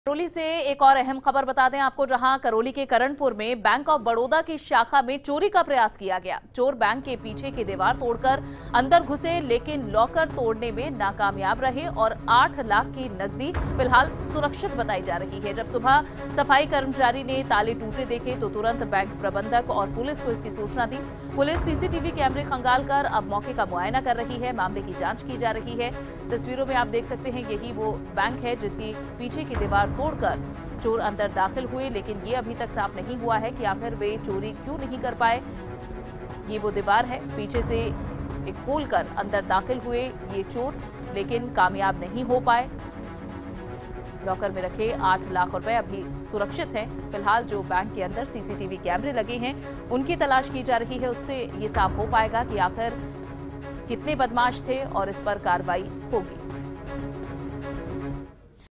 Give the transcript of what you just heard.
करौली से एक और अहम खबर बता दें आपको, जहां करौली के करणपुर में बैंक ऑफ बड़ौदा की शाखा में चोरी का प्रयास किया गया। चोर बैंक के पीछे की दीवार तोड़कर अंदर घुसे, लेकिन लॉकर तोड़ने में नाकामयाब रहे और 8 लाख की नकदी फिलहाल सुरक्षित बताई जा रही है। जब सुबह सफाई कर्मचारी ने ताले टूटे देखे तो तुरंत बैंक प्रबंधक और पुलिस को इसकी सूचना दी। पुलिस सीसीटीवी कैमरे खंगालकर अब मौके का मुआयना कर रही है, मामले की जांच की जा रही है। तस्वीरों में आप देख सकते हैं, यही वो बैंक है जिसकी पीछे की दीवार तोड़कर चोर अंदर दाखिल हुए, लेकिन ये अभी तक साफ नहीं हुआ है कि आखिर वे चोरी क्यों नहीं कर पाए। ये वो दीवार है, पीछे से एक खोलकर अंदर दाखिल हुए ये चोर, लेकिन कामयाब नहीं हो पाए। लॉकर में रखे 8 लाख रुपए अभी सुरक्षित हैं। फिलहाल जो बैंक के अंदर सीसीटीवी कैमरे लगे हैं उनकी तलाश की जा रही है, उससे ये साफ हो पाएगा कि आखिर कितने बदमाश थे और इस पर कार्रवाई होगी।